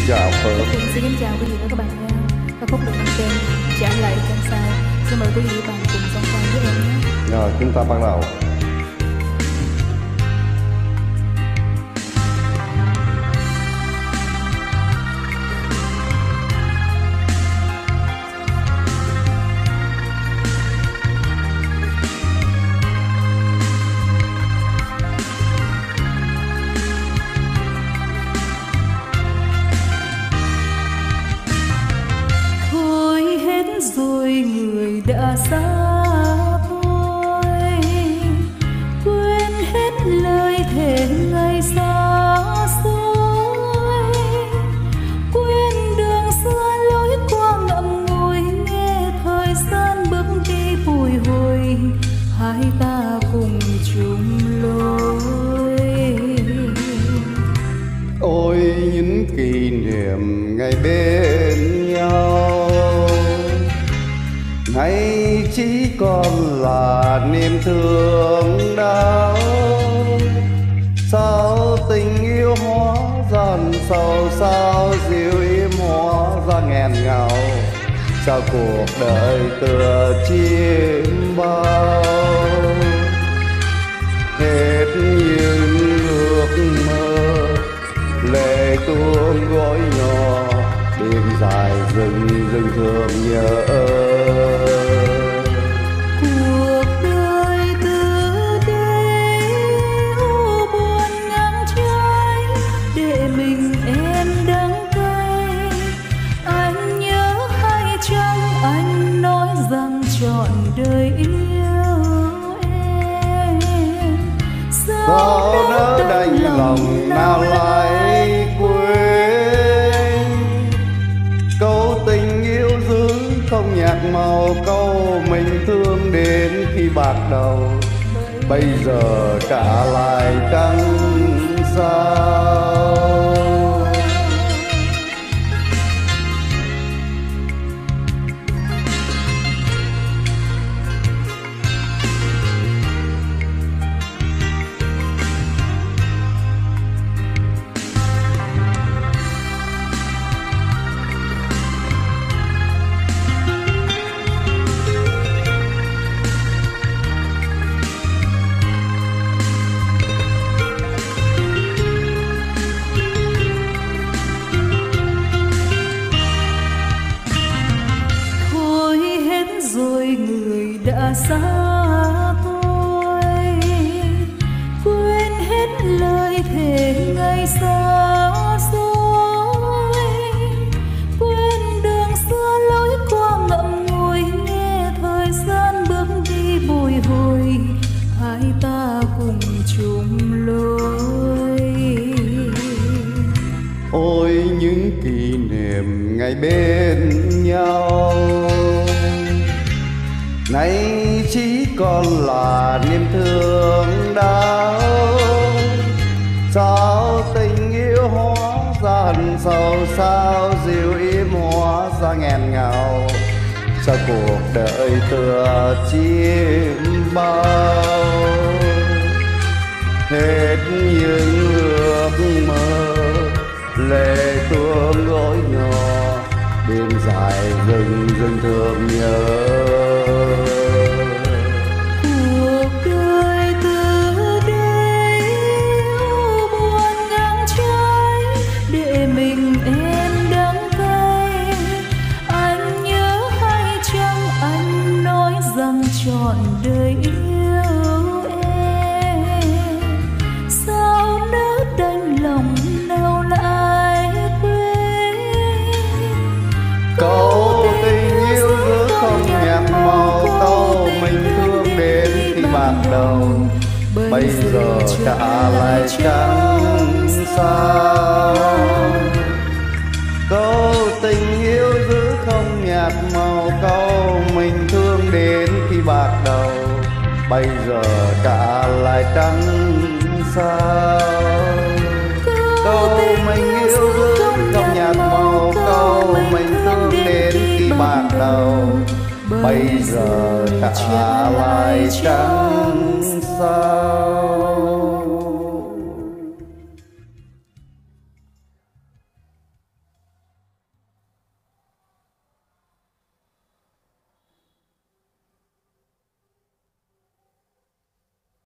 chào Phượng. Cũng xin kính chào quý vị và các bạn nha. Ca khúc được mang tên Trả Lại Chân Sao. Xin mời quý vị và bạn cùng song song với em nhé. Rồi chúng ta bắt đầu. Rồi người đã xa thôi, quên hết lời thề ngày xa xôi, quên đường xưa lối qua ngậm ngùi, nghe thời gian bước đi bồi hồi, hai ta cùng chung lối. Ôi những kỷ niệm ngày bên nhau, nay chỉ còn là niềm thương đau. Sao tình yêu hóa dần sầu, sao dịu im hóa ra nghẹn ngào, sao cuộc đời tựa chim bao. Hết những ước mơ lệ tuôn gối nhỏ, đêm dài rừng rừng thương nhớ. Cuộc đời từ đây u buồn ngang trái, để mình em đắng cay. Anh nhớ hay chăng anh nói rằng trọn đời yêu em. Sao nỡ đành lòng nào lại quên câu tình yêu giữ không nhạt màu, câu mình thương đến khi bạc đầu, bây giờ trả lại chẳng sao. Rồi người đã xa thôi, quên hết lời thề ngày xa xôi, quên đường xưa lối qua ngậm ngùi, nghe thời gian bước đi bồi hồi, hai ta cùng chung lối. Ôi những kỷ niệm ngày bên nhau, nay chỉ còn là niềm thương đau. Sao tình yêu hóa ra hận sầu, sao dịu im hóa ra nghẹn ngào, sao cuộc đời tựa chim bao. Hết những ước mơ lệ tuôn gối nhỏ, đêm dài rừng rừng thương nhớ. Cuộc đời từ đây u buồn ngang trái, để mình em đắng cay. Anh nhớ hay chăng anh nói rằng trọn đời yêu em. Sao nỡ đành lòng nào lại quên câu tình yêu giữ không nhạt màu, câu mình thương đến khi bạc đầu, bây giờ trả lại chẳng sao. Câu tình yêu giữ không nhạt màu, câu mình thương đến khi bạc đầu, bây giờ trả lại chẳng sao. Câu mình yêu giữ không nhạt màu, câu mình thương đến khi bạc đầu, bây giờ trả lại chẳng sao.